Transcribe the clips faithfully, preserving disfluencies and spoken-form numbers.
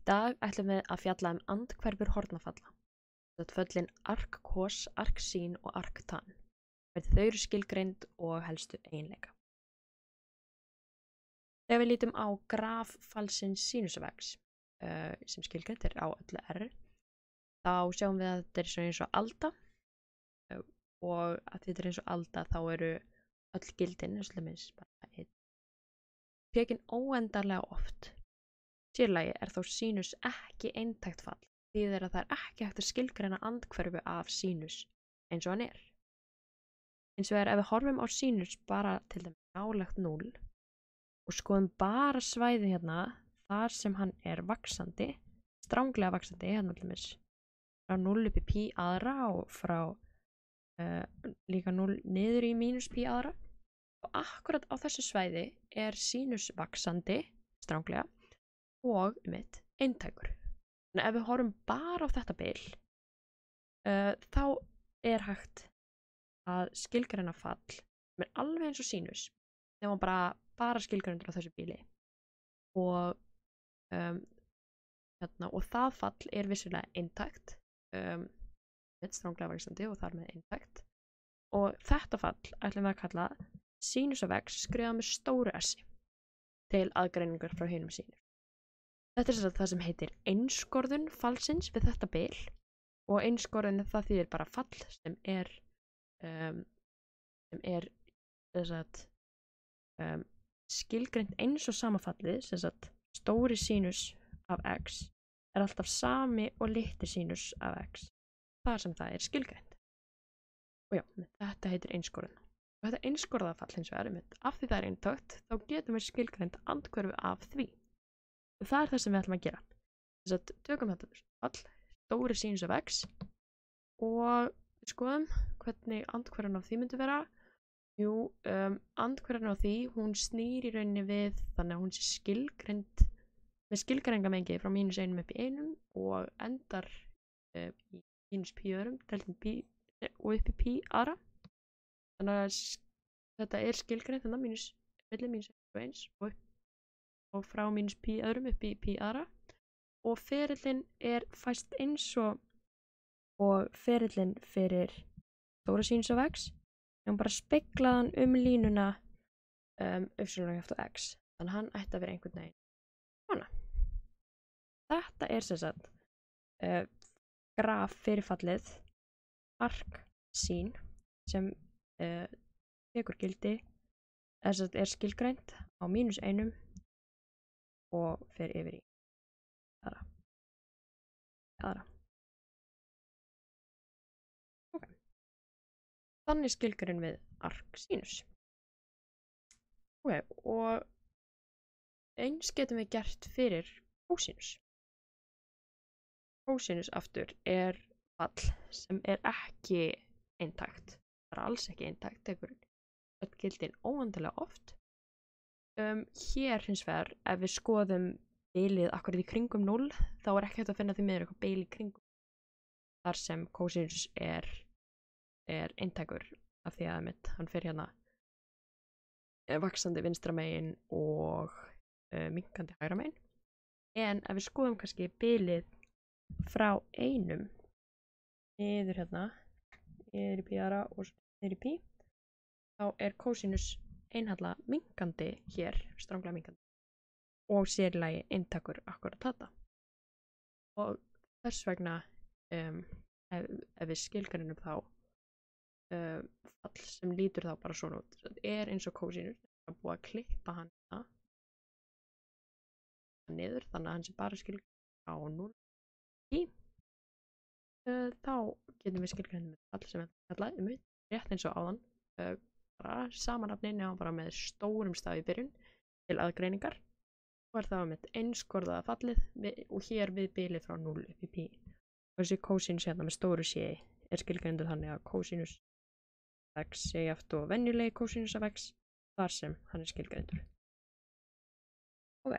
dag ætlum við að fjalla um andhverfur hornafalla. Þetta föllin Arc-Kos, Arc-Sin og Arc-Tan. Þau eru skilgreind og helstu eiginleika. Þegar við lítum á graf falsins sinusvegs, uh, sem skilgreind er á öllu R, þá sjáum við að þetta er svona eins og alda uh, og að þetta er eins og alda þá eru öll gildin, eins og lemins bara einn, tekin óendanlega oft. Sérlagi er þó sinus ekki eintækt fall, því þeirra það er ekki hægt að skilgreina andhverfu af sinus eins og hann er. Eins og er ef við horfum á sinus bara til dæmis nálægt núll og skoðum bara svæði hérna þar sem hann er vaxandi, stranglega vaxandi, hérna til dæmis frá núll upp í pi aðra og frá uh, líka núll niður í mínus pi aðra. Og akkurat á þessu svæði er sinus vaxandi, stranglega, og mitt eintækur. Þannig ef við horfum bara á þetta bil, uh, þá er hægt að skilgreina fall sem er alveg eins og sinus, nema bara, bara skilgreindur á þessu bili. Og, um, hérna, og það fall er vissulega eintækt, um, mitt stranglega vaxandi og þar með eintækt. Og þetta fall ætlum við að kalla sinusvegs skrifað með stóru S til aðgreiningar frá hinum sinus. Þetta er það sem heitir einskorðun fallsins við þetta bil og einskorðun það þýðir bara fall sem er um, sem er sagt, um, skilgreint eins og sama fallið, sem sagt, stóri sinus af x er alltaf sami og litli sinus af x þar sem það er skilgreint. Og já, þetta heitir einskorðun. Og þetta einskorðafall hins vegar, af því það er eintækt, þá getum við skilgreint andhverfu af því. Og það er það sem við ætlum að gera. Þess að tökum þetta fall, stóri sinus af x og við skoðum hvernig andhverfan af því myndi vera. Jú, um, andhverfan af því, hún snýr í rauninni við þannig að hún sé skilgreind með skilgreiningamengi frá mínus einum upp í einum og endar uh, í mínus pi öðrum, deltum pi og upp í pi aðra. Þannig að þetta er skilgreind þannig að mínus, milli mínus eins og eins og upp og frá mínus pi öðrum upp í pi aðra og ferillin er fæst eins og og ferillin fyrir stóra sinus af x en bara speglaðan um línuna um, y og x þannig að hann ætti að vera einhvern veginn svona. Þetta er sem sagt uh, graf fyrir fallið Arc-Sin sem uh, tekur gildi er, er skilgreint á mínus einum og fer yfir í aðra. aðra. Okay. Þannig skilgrein við Arc-Sinus. Okay, og eins getum við gert fyrir Cosinus. Cosinus aftur er fall sem er ekki eintækt, bara alls ekki eintækt, tekur öll gildin óendanlega oft. Um, hér hins vegar, ef við skoðum bilið akkurat í kringum núll, þá er ekki hægt að finna því meður eitthvað bil í kringum. Þar sem cosinus er, er eintækur af því að mitt, hann fer hérna vaxandi vinstra megin og uh, minnkandi hægra megin. En ef við skoðum kannski bilið frá einum niður hérna, niður í pi aðra og niður í pi, þá er cosinus einhalla minnkandi hér, stranglega minnkandi og sér í lagi eintækur akkurat þetta. Og þess vegna um, ef, ef við skilgreinum þá um, fall sem lítur þá bara svona út. Það er eins og cosinus, það er búið að klippa hann niður þannig að hann sé bara skilgreint á núll í uh, þá getum við skilgreinum fall sem við kallaði um rétt eins og áðan uh, bara samanafnin á bara með stórum staf í byrjun til aðgreiningar og er það með einskorðaða fallið við, og hér við bilið frá núll upp í pi. Og þessi cosinus hérna með stóru sé er skilgreindur þannig að cosinus af x sé jafnt og venjulegi cosinus af x þar sem hann er skilgreindur. Ok.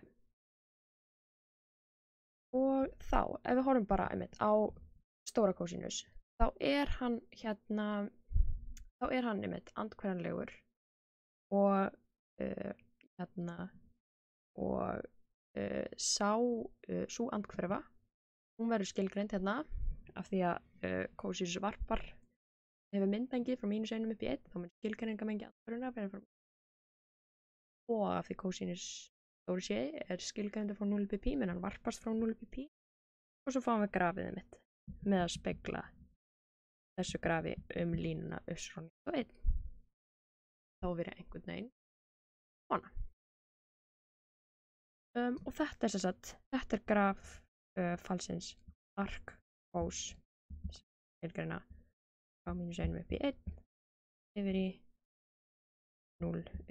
Og þá, ef við horfum bara einmitt á stóra cosinus, þá er hann hérna þá er hann einmitt andhverfanlegur og uh, hérna og uh, sá, uh, sú andhverfa, hún verður skilgreind hérna af því að uh, kósínus varpar hefur myndmengi frá mínus einum upp í einn, þá mun skilgreiningarmengi andhverfunar verður frá og af því kósínus stóri sé er skilgreindur frá núll upp í pí, menn hann varpast frá núll upp í pí og svo fáum við grafið mitt með að spegla þessu grafi um línuna upp frá níutíu og einn. Þá verður einhvern veginn svona. Um, og þetta er sem sagt, þetta er graf uh, falsins ark kós skilgreina frá mínus einum upp í einn yfir í núll upp.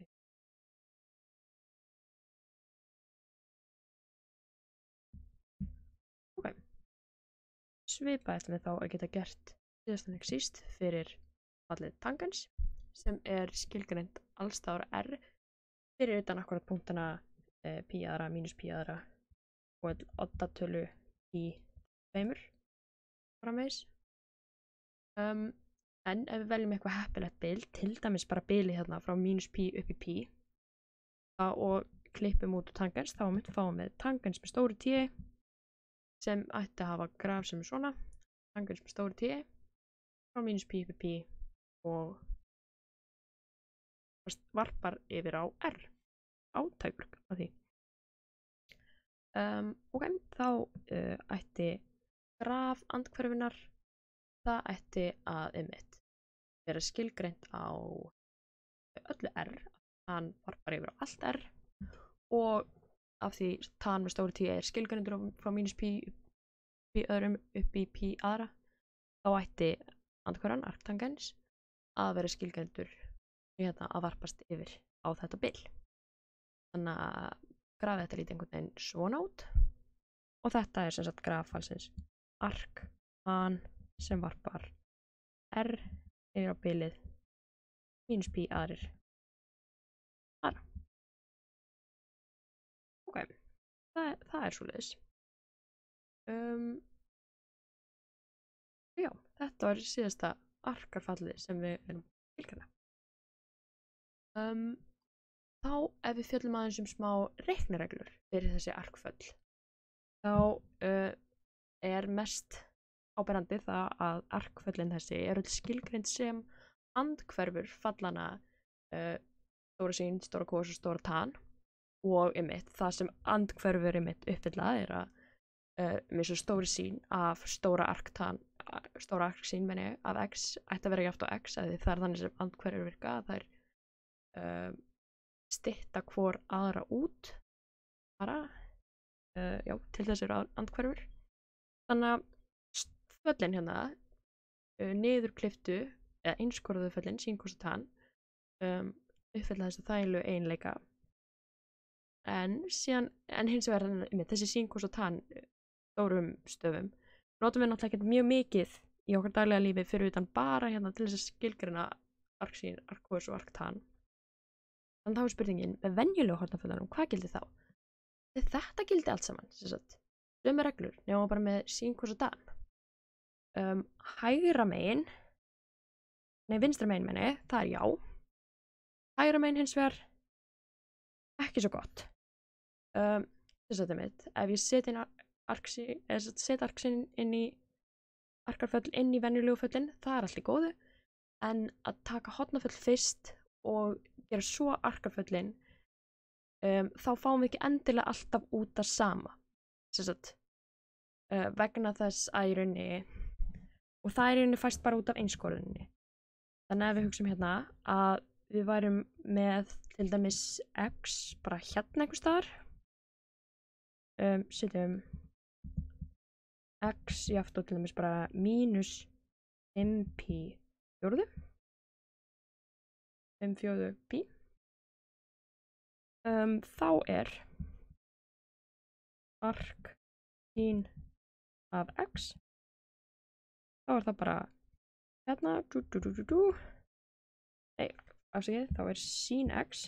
Ok. Svipað ætlum við þá að geta gert síðast en ekki síst fyrir fallið tangens sem er skilgreind allsstaðar R fyrir utan akkurat punktana eh, pi aðra, mínus pi aðra og oddatölu í tveimur framvegis. Um, en ef við veljum eitthvað heppilegt bil, til dæmis bara bilið hérna frá mínus pi upp í pi og klippum út tangens, þá myndum við fáum við tangens með stóru T sem ætti að hafa graf sem er svona, tangens með stóru T frá mínus pi upp í pi og varpar yfir á R, átækur af því. Um, ok, þá uh, ætti graf andhverfunar, það ætti að einmitt vera skilgreint á öllu R, hann varpar yfir á allt R og af því tan með stóru T er skilgreindur frá mínus pi upp í öðrum upp í pi aðra, þá ætti andhverfan, arktangens, að vera skilgreindur hérna að varpast yfir á þetta bil. Þannig að grafið þetta lítið einhvern veginn svona út og þetta er sem sagt graf falsins ark tan sem varpar R yfir á bilið mínus pi aðrir aðra. Ok, það, það er svoleiðis. Um, já, þetta var síðasta arkarfallið sem við erum skilgreina. Um, þá ef við fjöllum aðeins um smá reiknireglur fyrir þessi arkföll, þá uh, er mest áberandi það að arkföllin þessi er öll skilgreind sem andhverfur fallana uh, stóra sín, stóra kós og stóra tan og einmitt það sem andhverfur einmitt uppfylla er að uh, með svo stóri sín af stóra arktan, stóra arksín meni af x ætti að vera jafnt á x eða það er þannig sem andhverfur virka, það er uh, stytta hvor aðra út bara, uh, já, til þess eru andhverfur. Þannig að föllin hérna uh, niðurkliftu eða einskorðuðu föllin, sín kós og tan um, uppfylla þessu þægilegu eiginleika en síðan, en hins vegar með þessi sín kós og tan stórum stöfum notum við náttúrulega ekki mjög mikið í okkar daglega lífi fyrir utan bara hérna til þess að skilgreina arksín, arkós og arktan. Þannig þá er spurningin með venjulegu hornaföllunum, hvað gildi þá? Þetta gildi allt saman, sem sagt, sömu reglur, nema bara með sín kós og tan. Um, hægra megin, nei vinstra megin meni, það er já. Hægra megin hins vegar ekki svo gott. Um, þess að þetta mitt, ef ég set inn arksín, eða set arksín inn í arkarföll inn í venjulegu föllin, það er allt í góðu, en að taka hornaföll fyrst og gera svo arkarföllin, um, þá fáum við ekki endilega alltaf út það sama, sem sagt, uh, vegna þess að í rauninni, og það er í rauninni fæst bara út af einskorðunni. Þannig að við hugsum hérna að við værum með til dæmis x bara hérna einhvers staðar, um, setjum x jafnt og til dæmis bara mínus fimm pi fjórðu, fimm fjórðu pi, um, þá er ark sín af x, þá er það bara hérna, dú, dú, dú, dú, dú. Nei, afsakið, þá er sín x,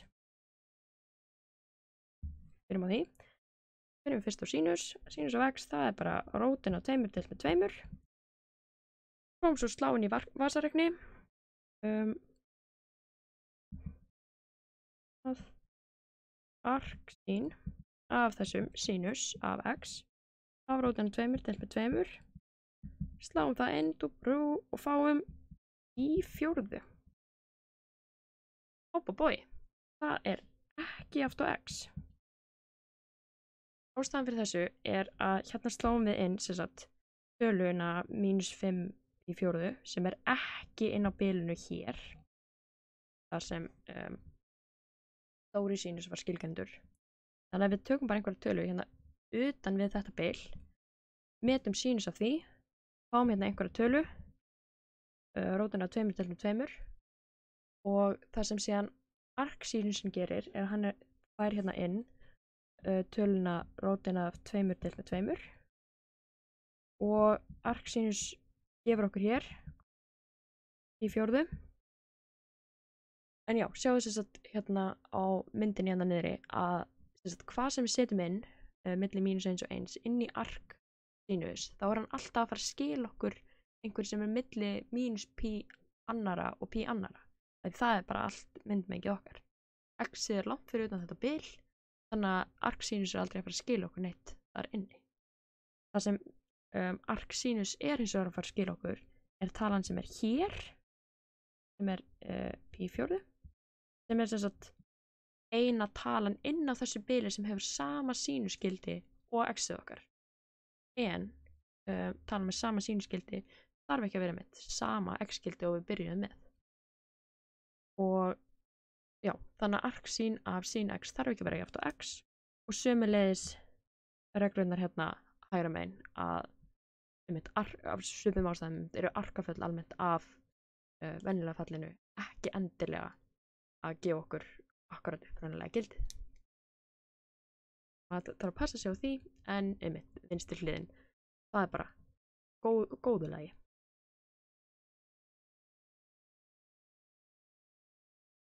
byrjum á því, byrjum fyrst á sínus, sínus af x, það er bara rótin á tveimur deilt með tveimur, komum svo slá inn í vasareikni, um, að ark sín af þessum sínus af x af rótina tveimur deilt með tveimur. Sláum það inn dúbrú, og fáum í fjórðu. Hopp og bói. Það er ekki aft á x. Ástæðan fyrir þessu er að hérna sláum við inn sem sagt töluna mínus fimm í fjórðu sem er ekki inn á bilinu hér. Það sem um, stóri sínus var skilgreindur. Þannig að við tökum bara einhverja tölu hérna utan við þetta bil, metum sínus af því, fáum hérna einhverja tölu, uh, rótina af tveimur deilt með tveimur, og það sem síðan arcsínusin gerir er að hann er, fær hérna inn uh, töluna rótina af tveimur deilt með tveimur, og arcsínus gefur okkur hér í fjórðu. En já, sjáu þess að hérna á myndinni hérna niðri að þess að hvað sem við setjum inn uh, milli mínus eins og eins inn í arc sínus, þá er hann alltaf að fara að skila okkur einhver sem er milli mínus pi annara og pi annara. Það er bara allt myndmengið okkar. X-ið er langt fyrir utan þetta bil, þannig að arc sínus er aldrei að fara að skila okkur neitt þar inni. Það sem um, arc sínus er hins vegar að fara að skila okkur er talan sem er hér, sem er uh, pi fjórðu, sem er sem sagt eina talan inn á þessu bili sem hefur sama sínusgildi og x-ið okkar. En uh, talan með sama sínusgildi þarf ekki að vera með sama x-gildi og við byrjuðum með. Og já, þannig að arc sín af sín x þarf ekki að vera jafnt á x, og sömuleiðis reglurnar hérna hægra megin að einmitt, af svipum ástæðum eru arkaföll almennt af uh, venjulega fallinu ekki endilega að gefa okkur akkurat upprunalega gildið. Það þarf að passa sig á því, en einmitt vinstri hliðin, það er bara góð, góðu lagi.